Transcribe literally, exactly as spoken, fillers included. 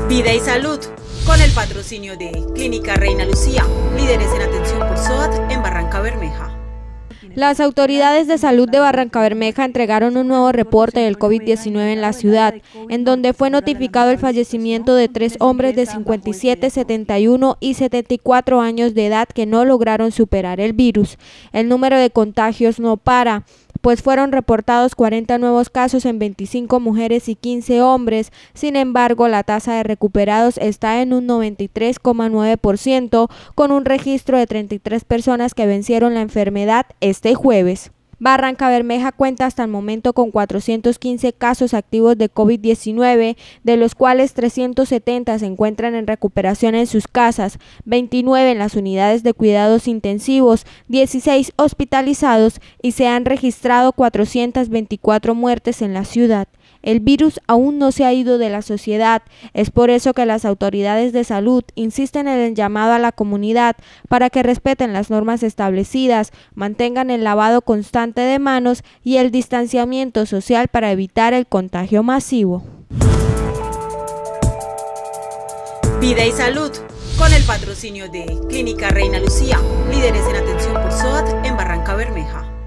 Vida y Salud, con el patrocinio de Clínica Reina Lucía, líderes en atención por S O A T en Barrancabermeja. Las autoridades de salud de Barrancabermeja entregaron un nuevo reporte del COVID diecinueve en la ciudad, en donde fue notificado el fallecimiento de tres hombres de cincuenta y siete, setenta y uno y setenta y cuatro años de edad que no lograron superar el virus. El número de contagios no para, pues fueron reportados cuarenta nuevos casos en veinticinco mujeres y quince hombres. Sin embargo, la tasa de recuperados está en un noventa y tres coma nueve por ciento, con un registro de treinta y tres personas que vencieron la enfermedad este jueves. Barrancabermeja cuenta hasta el momento con cuatrocientos quince casos activos de COVID diecinueve, de los cuales trescientos setenta se encuentran en recuperación en sus casas, veintinueve en las unidades de cuidados intensivos, dieciséis hospitalizados y se han registrado cuatrocientas veinticuatro muertes en la ciudad. El virus aún no se ha ido de la sociedad, es por eso que las autoridades de salud insisten en el llamado a la comunidad para que respeten las normas establecidas, mantengan el lavado constante de manos y el distanciamiento social para evitar el contagio masivo. Vida y Salud, con el patrocinio de Clínica Reina Lucía, líderes en atención por S O A T en Barrancabermeja.